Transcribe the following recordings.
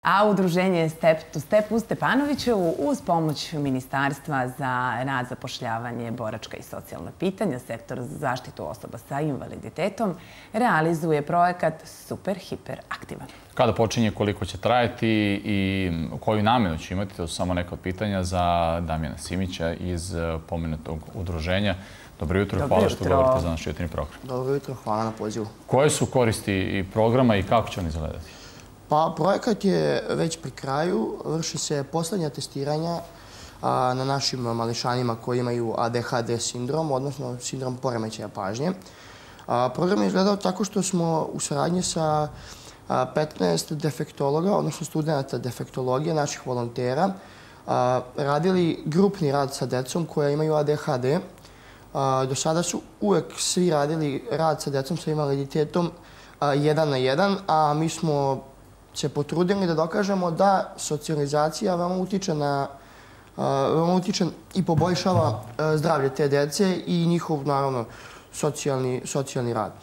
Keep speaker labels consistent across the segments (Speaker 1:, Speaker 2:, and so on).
Speaker 1: A udruženje Step to Step u Stepanovićevu uz pomoć Ministarstva za rad, zapošljavanje, boračka i socijalna pitanja, sektor za zaštitu osoba sa invaliditetom, realizuje projekat Super Hiper Aktivan.
Speaker 2: Kada počinje, koliko će trajati i koju namenu će imati, to su samo neka od pitanja za Damjana Simića iz pomenutog udruženja. Dobro jutro, hvala što govorite za naš jutarnji program.
Speaker 3: Dobro jutro, hvala na pozivu.
Speaker 2: Koje su koristi i programa i kako će on izgledati?
Speaker 3: Pa, projekat je već pri kraju. Vrši se poslednja testiranja na našim mališanima koji imaju ADHD sindrom, odnosno sindrom poremećaja pažnje. Program je izgledao tako što smo u saradnji sa 15 defektologa, odnosno studenta defektologije, naših volontera, radili grupni rad sa decom koja imaju ADHD. Do sada su uvek svi radili rad sa decom sa invaliditetom 1 na 1, a mi smo se potrudili da dokažemo da socijalizacija veoma utiče i poboljšava zdravlje te dece i njihov, naravno, socijalni rad.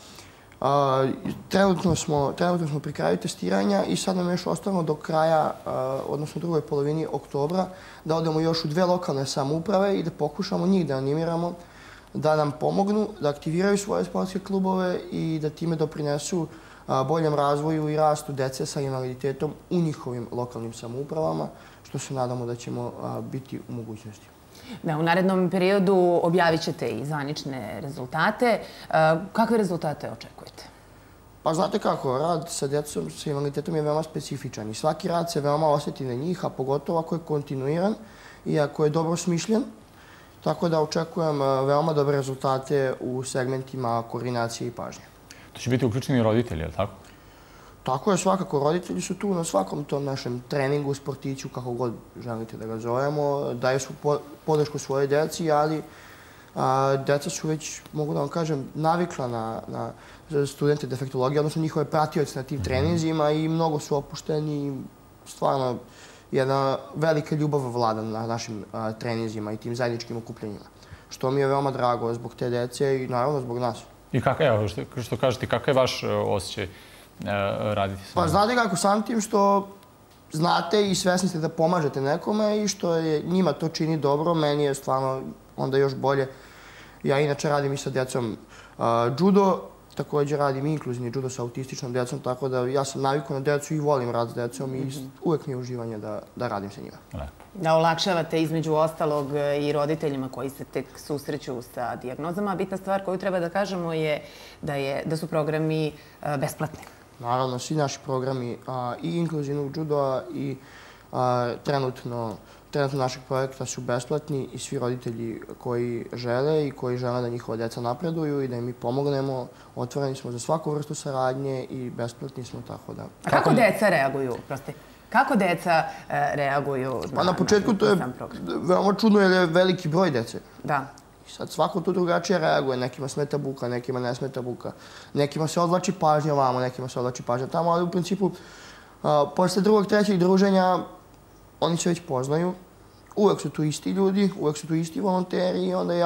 Speaker 3: Trenutno smo pri kraju testiranja i sad nam je još ostalo do kraja, odnosno u drugoj polovini oktobra, da odemo još u 2 lokalne samouprave i da pokušamo njih da animiramo, da nam pomognu, da aktiviraju svoje sportske klubove i da time doprinesu boljem razvoju i rastu dece sa invaliditetom u njihovim lokalnim samoupravama, što se nadamo da ćemo biti u mogućnosti.
Speaker 1: Da, u narednom periodu objavit ćete i zvanične rezultate. Kakve rezultate očekujete?
Speaker 3: Pa znate kako, rad sa decom sa invaliditetom je veoma specifičan i svaki rad se veoma osjeti na njih, a pogotovo ako je kontinuiran i ako je dobro smišljen. Tako da očekujem veoma dobre rezultate u segmentima koordinacije i pažnje.
Speaker 2: To će biti uključeni i roditelji, je li tako?
Speaker 3: Tako je, svakako. Roditelji su tu na svakom tom našem treningu, sportiću, kako god želite da ga zovemo. Daju su podršku svojoj deci, ali deca su već, mogu da vam kažem, navikla na studente defektologije, odnosno njihove pratioce na tim treninzima i mnogo su opušteni i stvarno jedna velika ljubav vlada na našim treninzima i tim zajedničkim okupljenjima. Što mi je veoma drago zbog te dece i naravno zbog nas.
Speaker 2: I što kažete, kakav je vaš osjećaj raditi s vama?
Speaker 3: Pa znate kako, sam tim što znate i svesni ste da pomažete nekome i što je njima to čini dobro, meni je stvarno onda još bolje. Ja inače radim i sa decom judo, također radim i inkluzivni judo sa autističnom decom, tako da ja sam navikao na decu i volim rad s decom i uvek mi je uživanje da radim sa njima.
Speaker 1: Da olakšavate između ostalog i roditeljima koji se tek susreću sa dijagnozama. Bitna stvar koju treba da kažemo je da su programi besplatni.
Speaker 3: Naravno, svi naši programi i inkluzivnog judoa i trenutno našeg projekta su besplatni i svi roditelji koji žele i koji žele da njihova deca napreduju i da im mi pomognemo. Otvoreni smo za svaku vrstu saradnje i besplatni smo, tako da...
Speaker 1: A kako deca reaguju, prosti? Kako deca reaguju na sam program?
Speaker 3: Pa na početku to je veoma čudno jer je veliki broj dece.
Speaker 1: Da.
Speaker 3: I sad svako tu drugačije reaguje. Nekima smeta buka, nekima ne smeta buka. Nekima se odvlači pažnja ovamo, nekima se odvlači pažnja tamo, ali u principu posle drugog, trećeg druženja oni se već poznaju. Uvek su tu isti ljudi, uvek su tu isti volonteri i onda je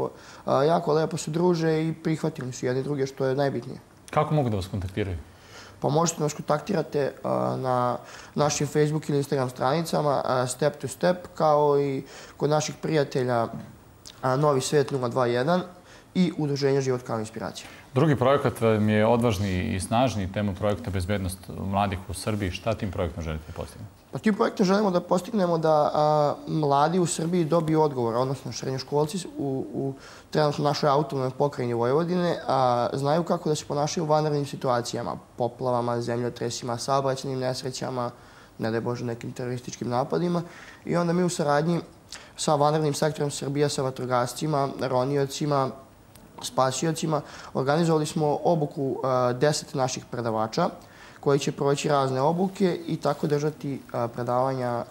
Speaker 3: jako lepo se druže i prihvatili su jedni druge, što je najbitnije.
Speaker 2: Kako mogu da vas kontaktiraju?
Speaker 3: Pa možete nas kontaktirate na našim Facebook ili Instagram stranicama Step to Step, kao i kod naših prijatelja Novi svet 021 i Udruženja Život kao inspiracija.
Speaker 2: Drugi projekat vam je odvažni i snažni, tema projekta Bezbednost mladih u Srbiji. Šta tim projektom želite postići?
Speaker 3: Pa tim projektom želimo da postignemo da mladi u Srbiji dobiju odgovor, odnosno srednjoškolci u trenutno našoj autonomnoj pokrajini Vojvodine znaju kako da se ponašaju u vanrednim situacijama, poplavama, zemljotresima, saobraćajnim nesrećama, ne daj Bože nekim terorističkim napadima. I onda mi u saradnji sa vanrednim sektorom Srbija, sa vatrogascima, roniocima, spasiocima, organizovali smo obuku 10 naših predavača koji će proći razne obuke i tako držati predavanja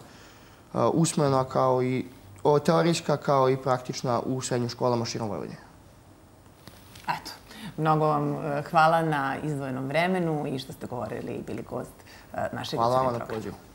Speaker 3: usmena kao i teorijska kao i praktična u srednjim školama širom Vojvodine.
Speaker 1: Eto, mnogo vam hvala na izdvojenom vremenu i što ste govorili i bili gost našeg programa.
Speaker 3: Hvala vam na pozivu.